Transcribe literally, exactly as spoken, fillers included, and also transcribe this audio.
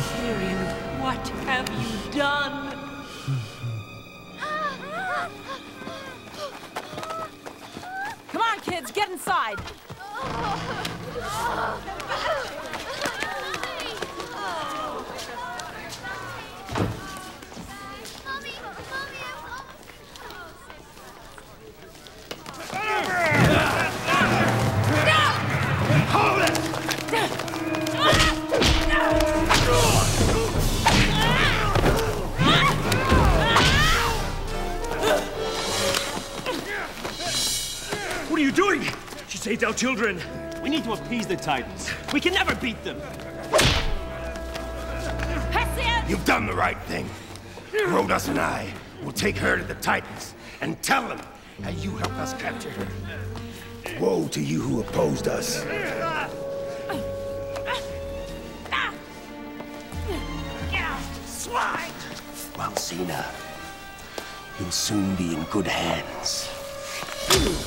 Tyrion, what have you done? Come on, kids, get inside. What are you doing? She saved our children. We need to appease the Titans. We can never beat them. You've done the right thing. Rhodas and I will take her to the Titans and tell them how you helped us capture her. Woe to you who opposed us. Swine! Well, Xena, you'll soon be in good hands.